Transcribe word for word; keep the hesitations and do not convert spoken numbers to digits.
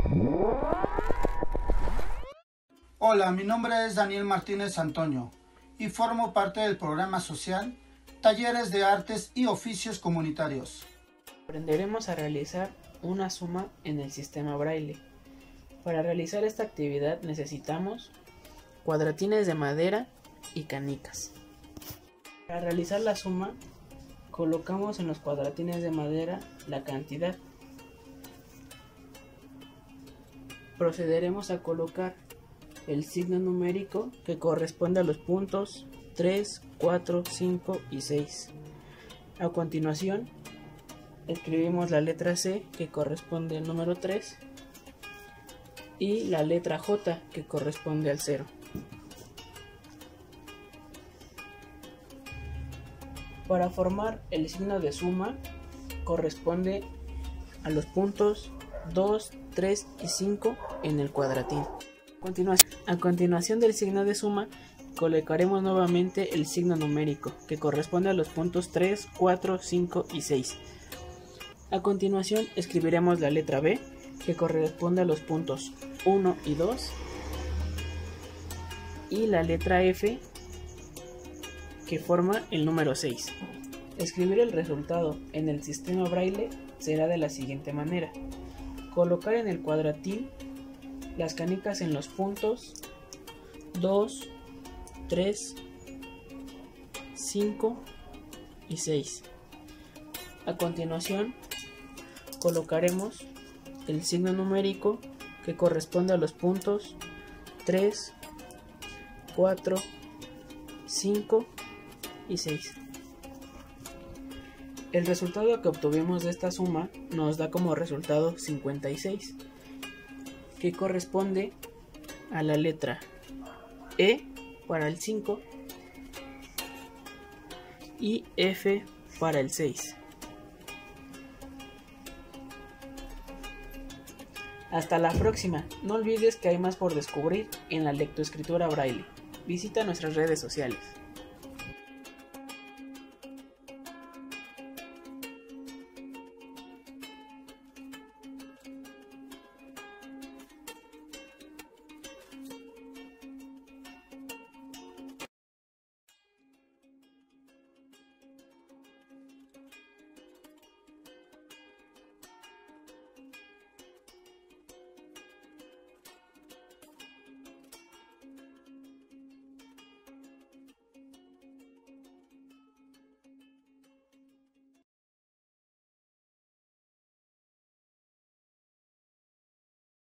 Hola, mi nombre es Daniel Martínez Antonio y formo parte del programa social Talleres de Artes y Oficios Comunitarios. Aprenderemos a realizar una suma en el sistema Braille. Para realizar esta actividad necesitamos cuadratines de madera y canicas. Para realizar la suma, colocamos en los cuadratines de madera la cantidad. Procederemos a colocar el signo numérico que corresponde a los puntos tres, cuatro, cinco y seis. A continuación, escribimos la letra C que corresponde al número tres y la letra J que corresponde al cero. Para formar el signo de suma corresponde a los puntos dos, tres y cinco en el cuadratín. A continuación del signo de suma colocaremos nuevamente el signo numérico que corresponde a los puntos tres, cuatro, cinco y seis. A continuación escribiremos la letra B que corresponde a los puntos uno y dos y la letra F que forma el número seis. Escribir el resultado en el sistema Braille será de la siguiente manera: colocar en el cuadratín las canicas en los puntos dos, tres, cinco y seis. A continuación colocaremos el signo numérico que corresponde a los puntos tres, cuatro, cinco y seis. El resultado que obtuvimos de esta suma nos da como resultado cincuenta y seis, que corresponde a la letra E para el cinco y F para el seis. Hasta la próxima. No olvides que hay más por descubrir en la lectoescritura Braille. Visita nuestras redes sociales.